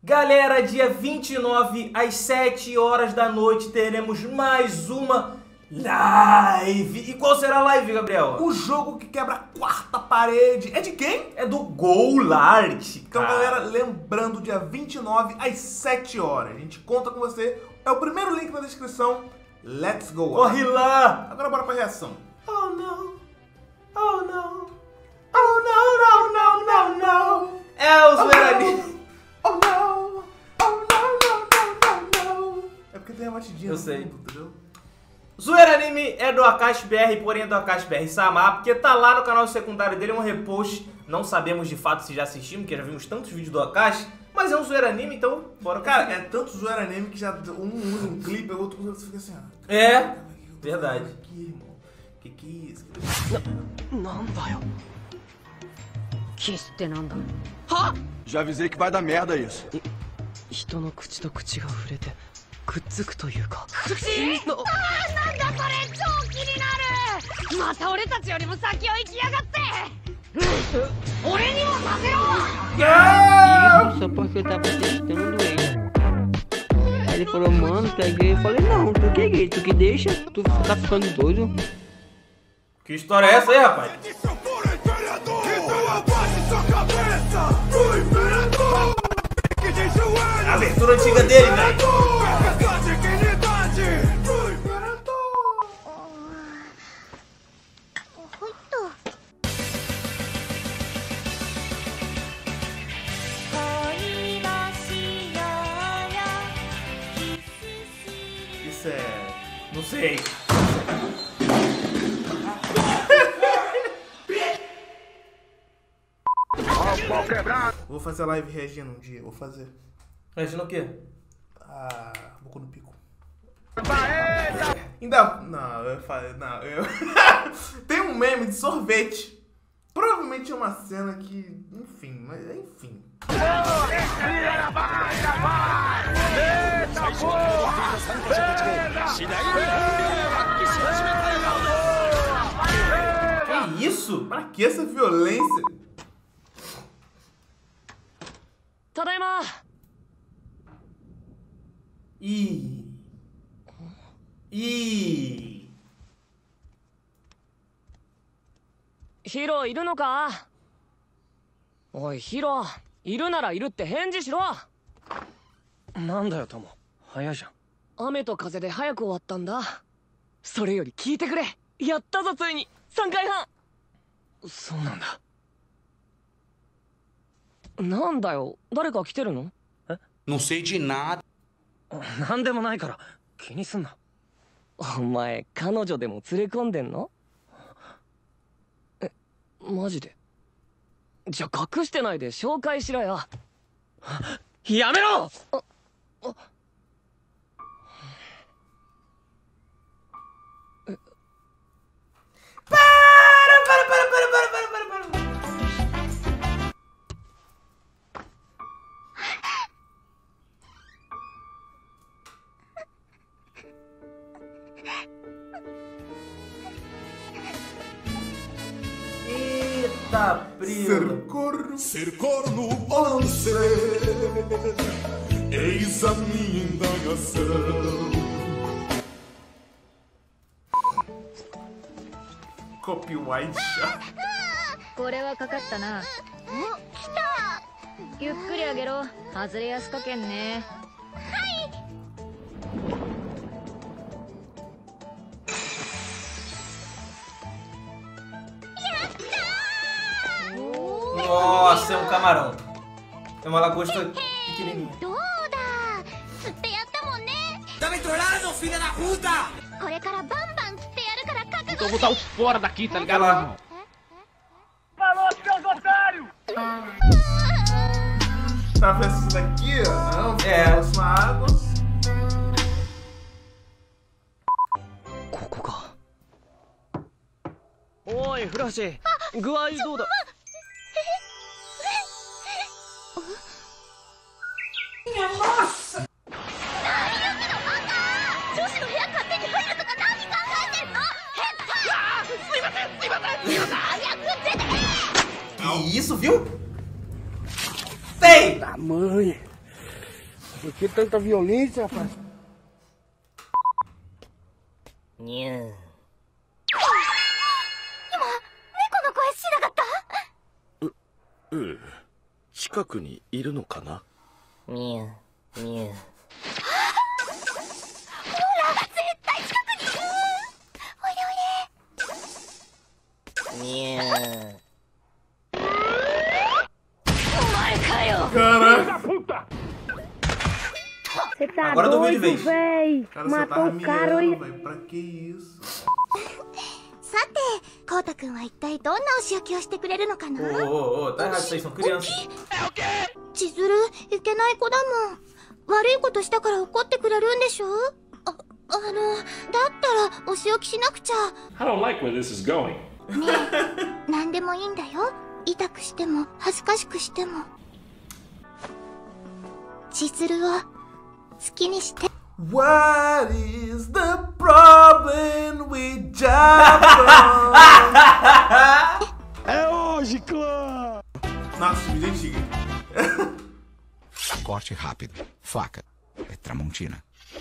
Galera, dia 29, às 7 horas da noite, teremos mais uma live. E qual será a live, Gabriel? O jogo que quebra a quarta parede. É de quem? É do Golart. Então, galera, lembrando, dia 29, às 7 horas. A gente conta com você. É o primeiro link na descrição. Let's go. Corre lá. Agora bora pra reação. Oh, não. Oh, não. Oh, não, não, não, não, não. É o Zoeira. Oh, não. Oh, não, não, não, não, não. É porque tem a batidinha. Eu sei. Fundo, entendeu? Zoeira Anime é do Akashi BR, porém é do Akashi BR Sama, porque tá lá no canal secundário dele, um repost. Não sabemos de fato se já assistimos, porque já vimos tantos vídeos do Akashi, mas é um Zoeira Anime, então bora. Cara, é tanto Zoeira Anime que já um usa um clipe, o outro usa, você fica assim, ó. É, verdade. Que irmão? Que é isso? Já avisei que vai dar merda isso. 人の口と口が触れてくっつくというか。 口？なんだそれ、超気になる。また俺たちよりも先を行きやがって。俺にもさせろ。 Isso só porque eu tava testando ele. Aí ele falou, mano, tu é gay? Eu falei, não, tu que é gay? Tu que deixa? Tu tá ficando doido? Que história é essa aí, rapaz? A abertura antiga dele, velho. Isso é... Não sei. Vou fazer live reagindo um dia, vou fazer. Imagina o quê? Ah, boca no pico. Ainda... Não, eu falei... Não, eu... Tem um meme de sorvete. Provavelmente é uma cena que... Enfim, mas enfim. Que isso? Pra que essa violência? ただいま。 Ih. Ih. ヒロいるのか？おいヒロ、いるならいるって返事しろ。 なんだよ、トモ。早いじゃん。 雨と風で早く終わったんだ。それより聞いてくれ。やったぞついに3回半。 そうなんだ。 なんだよ、誰か来てるの？ Não sei de nada. なんでもないから気にすんな。 お前彼女でも連れ込んでんの？え、マジで？じゃあ隠してないで紹介しろよ。 やめろ！ Eita, prima. Ser corno ou não ser, eis a minha indagação. Copyright já. これはかかったな。お、来た。ゆっくり上げろ。外れやすかけんね。 Nossa, é um camarão. É uma lagosta pequenininha. どうだ。釣ってやったもんね。 Tá me trollando, filha da puta! これからバンバン釣ってやるから覚 Então 悟 eu vou dar o fora daqui, tá ligado? Olha lá. Tá vendo isso daqui, ó? Não, É. próxima água. ここか。おい、フラッシュ。具合どうだ？ 女子の部屋勝手に入るとか何考えてんの？変態！すいませんすいません！早く出てけ！ Que isso, viu? Tem! Da mãe. Por que tanta violência, rapaz? にゅー。 猫の声しなかったええ。近くにいるのかな？ にゅー。にゅー。 ほら絶対近くにいるおいでおいでにゅー。 Você tá Agora doido, véi. Cara, você tava mirando, velho. Pra que isso? さて、コウタくんは一体どんなお仕置きをしてくれるのかな。 tá errado, vocês são crianças. 千鶴、いけない子だもん。悪いことしたから怒ってくれるんでしょ。だったらお仕置きしなくちゃ。 I don't like where this is going. ねえ、何でもいいんだよ。痛くしても恥ずかしくしても。千鶴を好きにして。 What is the problem with Japão? É hoje, clã! Nossa, vídeo antigo. Corte rápido. Faca. É Tramontina.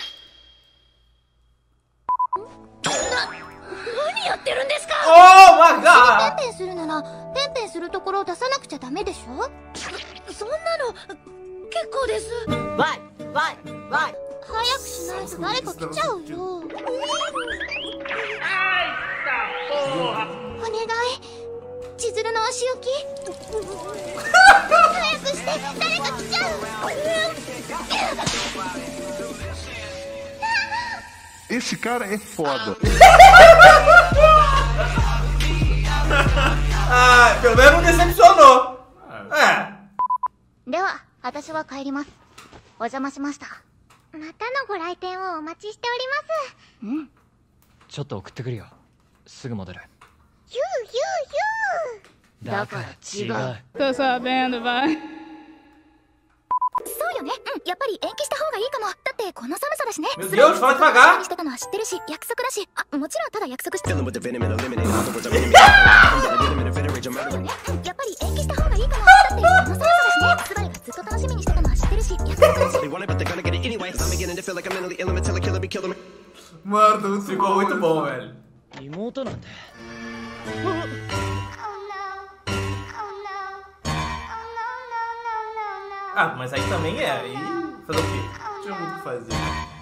何やってるんですか。 Oh my god! ペンペンするならペンペンするところを出さなくちゃダメでしょ。そんなの結構です。 わい早くしないと誰か来ちゃうよ。お願い、千鶴のお仕置き。早くして、誰か来ちゃう。 Esse cara é foda. Ah, pelo menos não decepcionou. É. では、私は帰ります。お邪魔しました。またのご来店をお待ちしております。 ちょっと送ってくるよ。すぐ戻る。 ユーだから違う。 Tô sabendo, vai. そうよね。やっぱり延期した方がいいかも。だってこの寒さだしね。 Meu Deus, fala devagar. してたのは知ってるし、約束だし。もちろんただ約束して。そうよね。やっぱり延期した方がいいかも。だってこの寒さだしね。スバルがずっと楽しみにしてたのは知ってるし、約束だし。 Mano, ficou muito bom, velho. 妹なんで。 Ah, mas aí também é. Aí fazer o quê? Tinha muito o que fazer.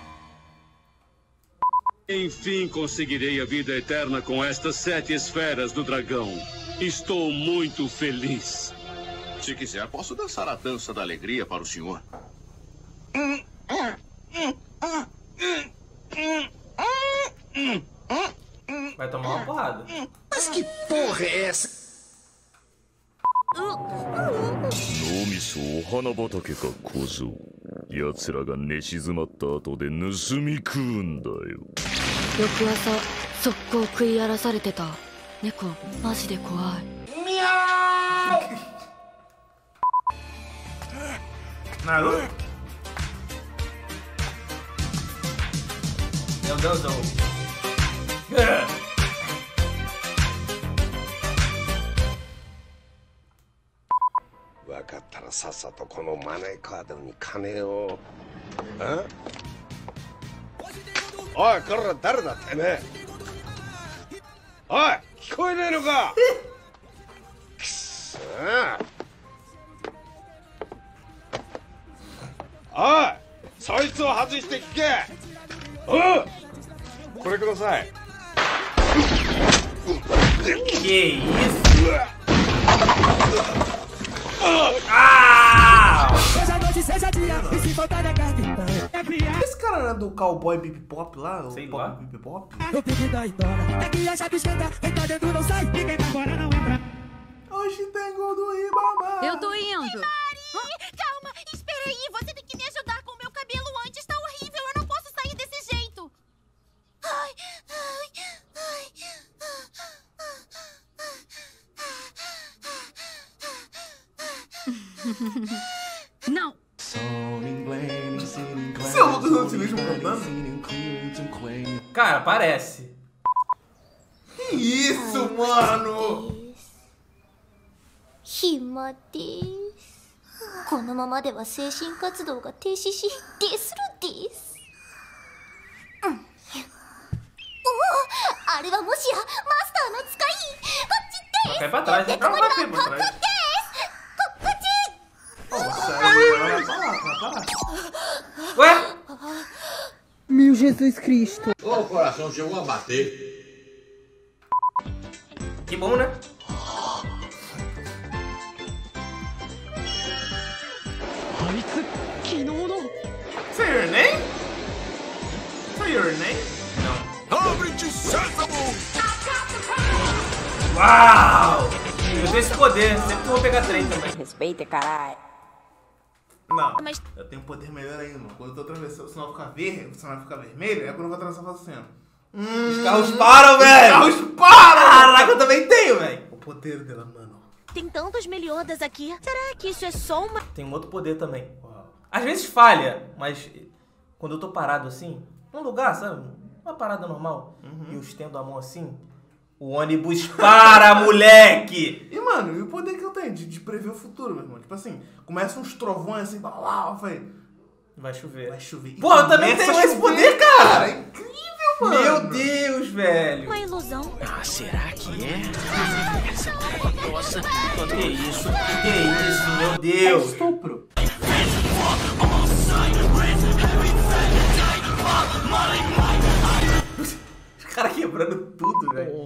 Enfim conseguirei a vida eterna com estas 7 esferas do dragão. Estou muito feliz. Se quiser, posso dançar a dança da alegria para o senhor. Vai tomar uma porrada. Mas que porra é essa? 脳みそお花畑か小僧。奴らが寝静まった後で盗み食うんだよ。 翌朝速攻食い荒らされてた。猫マジで怖い。 ミャー。なるほど。 Meu Deus, eu... 分かったらさっさとこのマネーカードに金を。おい、こら誰だってね。おい、聞こえねえのか。くっそおい、そいつを外して聞け。これください。 Que isso? Ah! Esse cara não é do Cowboy Bebop lá? Sei o lá. Bebop? Hoje tem gol do Ribamar. Eu tô indo. Calma, espera aí. Você tem que me ajudar com o meu cabelo antes. Tá horrível. Eu não posso sair desse jeito. Ai, ai, ai. Não. Você é o Lucas Antilismo cantando? Cara, parece. Que isso, mano? 暇です。 このままでは精神活動が停止しでするです。おお、あれはもしやマスターの使い。こっちです。 Cai pra trás, で vai これは pra こ trás. こです。こっち。 Ué? Meu Jesus Cristo. O coração chegou a bater. Que bom, né? Say your name? Say your name? Abre-te, Sésamo! Uau! Eu tenho esse poder, sempre que eu vou pegar trem também. Respeita, caralho. Não, eu tenho um poder melhor ainda, mano. Quando eu tô atravessando, o sinal ficar verde, o sinal ficar vermelho, é quando eu vou atravessar, eu faço assim, ó. Os carros param, velho! Os carros param! Caraca, eu também tenho, velho! O poder dela, mano. Tem tantas melhodas aqui. Será que isso é só uma... Tem um outro poder também. Às vezes falha, mas quando eu tô parado assim, num lugar, sabe? Uma parada normal, e eu estendo a mão assim, o ônibus para, moleque! E, mano, e o poder que eu tenho de prever o futuro, meu irmão? Tipo assim, começa uns trovões assim, blá, blá, velho. Vai chover. Vai chover. Pô, eu também tenho esse poder, cara! É incrível, mano! Meu Deus, velho! Uma ilusão. Ah, será que é? Essa cara grossa. Que isso? Que isso, meu Deus! É estupro. Os caras quebrando tudo, velho.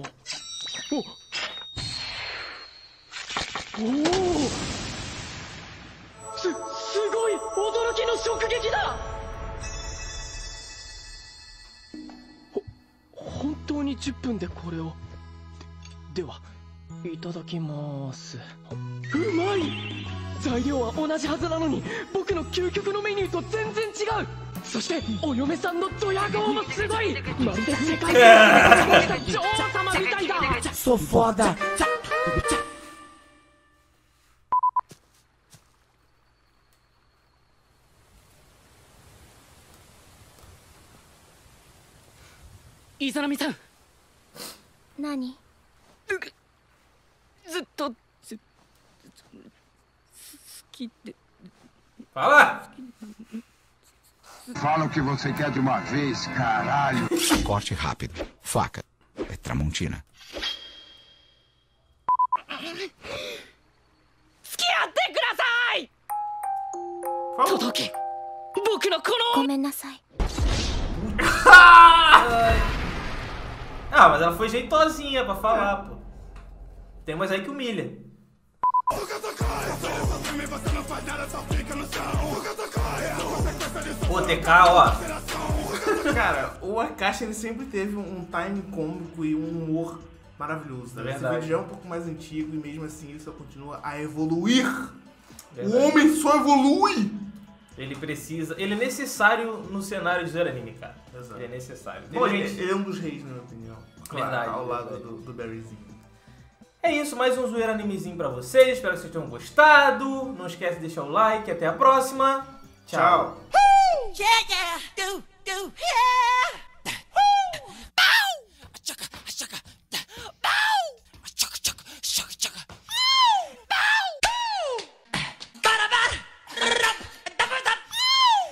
Sou foda. Izanami-san. 何？ ずっと好きで。 Fala! Fala o que você quer de uma vez, caralho. Corte rápido. Faca. É Tramontina. 付き合ってください。届け。僕のこの。 ごめんなさい。 Ah, mas ela foi jeitosinha pra falar, pô. Tem umas aí que humilha. Pô, TK, ó. Cara, o Akashi ele sempre teve um time cômico e um humor maravilhoso. Né? Esse vídeo já é um pouco mais antigo e mesmo assim ele só continua a evoluir. Verdade. O homem só evolui! Ele precisa... Ele é necessário no cenário de Zero Anime, cara. Exato. Ele é necessário. Bom, ele é um dos reis, na minha opinião. Claro, verdade. Ao lado do Barryzinho. É isso, mais um Zoeira Animezinho pra vocês. Espero que vocês tenham gostado. Não esquece de deixar o like. Até a próxima. Tchau. Tchau. Yeah, yeah, do, yeah.